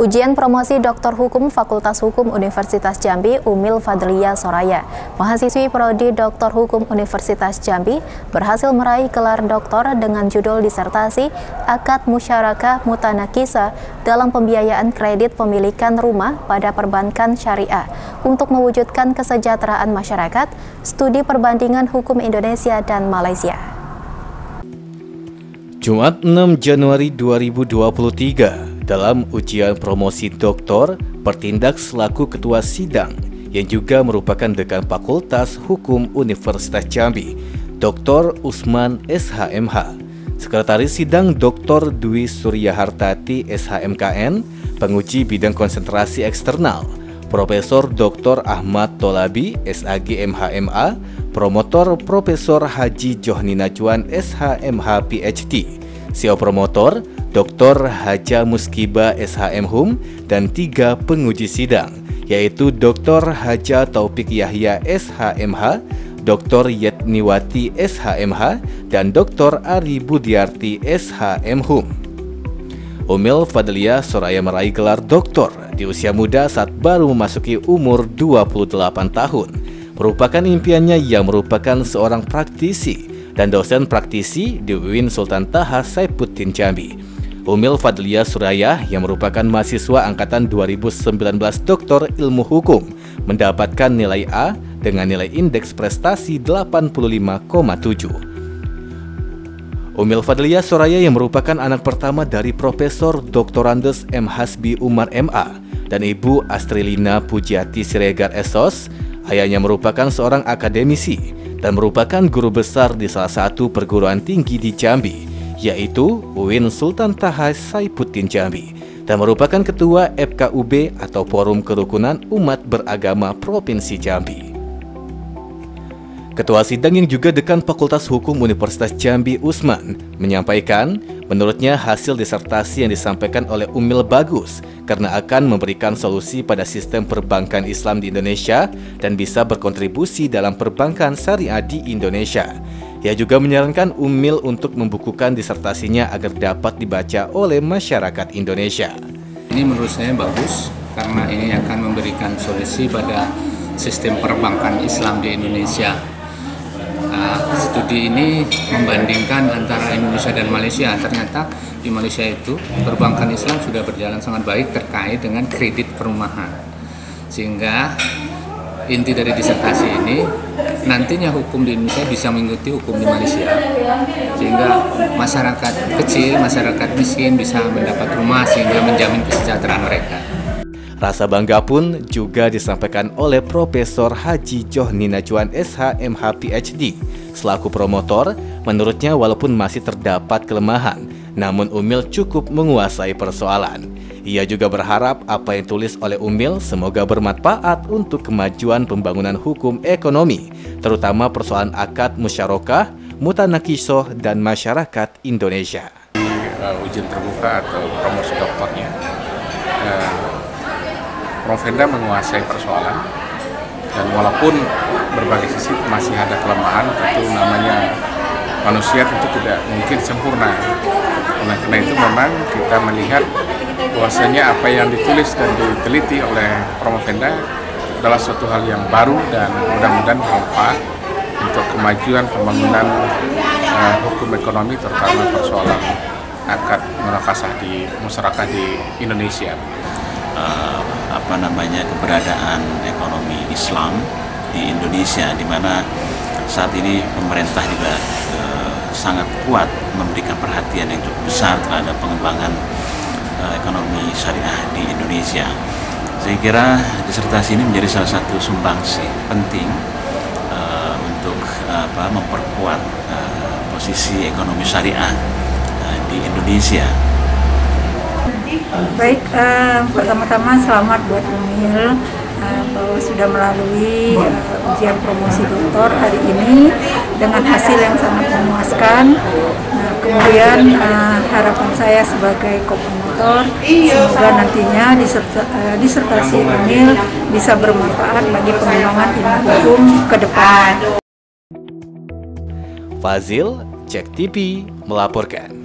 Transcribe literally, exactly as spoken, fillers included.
Ujian promosi Doktor Hukum Fakultas Hukum Universitas Jambi Umil Fadlia Soraya, mahasiswi Prodi Doktor Hukum Universitas Jambi, berhasil meraih gelar doktor dengan judul disertasi Akad Musyarakah Mutanakisa dalam pembiayaan kredit pemilikan rumah pada perbankan syariah untuk mewujudkan kesejahteraan masyarakat, studi perbandingan hukum Indonesia dan Malaysia. Jumat enam Januari dua ribu dua puluh tiga, dalam ujian promosi doktor, bertindak selaku ketua sidang yang juga merupakan dekan Fakultas Hukum Universitas Jambi, Doktor Usman S H M H, Sekretaris Sidang Doktor Dwi Suryahartati S H M K N, penguji bidang konsentrasi eksternal, Profesor Doktor Ahmad Tolabi S A G M H M A, Promotor Profesor Haji Johni Najwan S H M H P H D, C E O Promotor Doktor Haja Muskiba S H M Hum, dan tiga penguji sidang, yaitu Doktor Haja Taufik Yahya S H M H, Doktor Yetniwati S H M H, dan Doktor Ari Budiarti S H M Hum. Umil Fadlia Soraya meraih gelar doktor di usia muda saat baru memasuki umur dua puluh delapan tahun. Merupakan impiannya yang merupakan seorang praktisi dan dosen praktisi di U I N Sultan Taha Saifuddin Jambi. Umil Fadlia Soraya yang merupakan mahasiswa angkatan dua ribu sembilan belas Doktor Ilmu Hukum mendapatkan nilai A dengan nilai indeks prestasi delapan puluh lima koma tujuh. Umil Fadlia Soraya yang merupakan anak pertama dari Profesor Doktor Andes M Hasbi Umar M A dan Ibu Astrilina Pujiati Siregar S O S. Ayahnya merupakan seorang akademisi dan merupakan guru besar di salah satu perguruan tinggi di Jambi, yaitu U I N Sultan Taha Saifuddin Jambi, dan merupakan ketua F K U B atau Forum Kerukunan Umat Beragama Provinsi Jambi. Ketua sidang yang juga dekan Fakultas Hukum Universitas Jambi Usman menyampaikan, menurutnya hasil disertasi yang disampaikan oleh Umil bagus karena akan memberikan solusi pada sistem perbankan Islam di Indonesia dan bisa berkontribusi dalam perbankan syariah di Indonesia. Ia juga menyarankan Umil untuk membukukan disertasinya agar dapat dibaca oleh masyarakat Indonesia. Ini menurut saya bagus karena ini akan memberikan solusi pada sistem perbankan Islam di Indonesia. Uh, studi ini membandingkan antara Indonesia dan Malaysia. Ternyata di Malaysia itu perbankan Islam sudah berjalan sangat baik terkait dengan kredit perumahan. Sehingga inti dari disertasi ini nantinya hukum di Indonesia bisa mengikuti hukum di Malaysia. Sehingga masyarakat kecil, masyarakat miskin bisa mendapat rumah sehingga menjamin kesejahteraan mereka. Rasa bangga pun juga disampaikan oleh Profesor Haji Johni Najwan S H M H P H D. Selaku promotor, menurutnya walaupun masih terdapat kelemahan, namun Umil cukup menguasai persoalan. Ia juga berharap apa yang tulis oleh Umil semoga bermanfaat untuk kemajuan pembangunan hukum ekonomi, terutama persoalan akad musyarakah, mutanakisoh, dan masyarakat Indonesia. Uh, ujian terbuka atau promosi doktornya, uh, Prof Hendra menguasai persoalan, dan walaupun berbagai sisi masih ada kelemahan, tentu namanya manusia tentu tidak mungkin sempurna. Oleh karena itu memang kita melihat bahwasanya apa yang ditulis dan diteliti oleh Prof Hendra adalah suatu hal yang baru dan mudah-mudahan bermanfaat untuk kemajuan pembangunan uh, hukum ekonomi, terutama persoalan akad munakasah di masyarakat di Indonesia. Uh, apa namanya keberadaan ekonomi Islam di Indonesia, di mana saat ini pemerintah juga uh, sangat kuat memberikan perhatian yang cukup besar terhadap pengembangan uh, ekonomi syariah di Indonesia. Saya kira disertasi ini menjadi salah satu sumbangsi penting uh, untuk uh, apa, memperkuat uh, posisi ekonomi syariah uh, di Indonesia. Baik, uh, pertama-tama selamat buat Umil uh, bahwa sudah melalui uh, ujian promosi doktor hari ini dengan hasil yang sangat memuaskan. Nah, kemudian uh, harapan saya sebagai kopromotor semoga nantinya diserta, uh, disertasi Umil bisa bermanfaat bagi pengembangan ilmu hukum ke depan. Fazil, Cek T V melaporkan.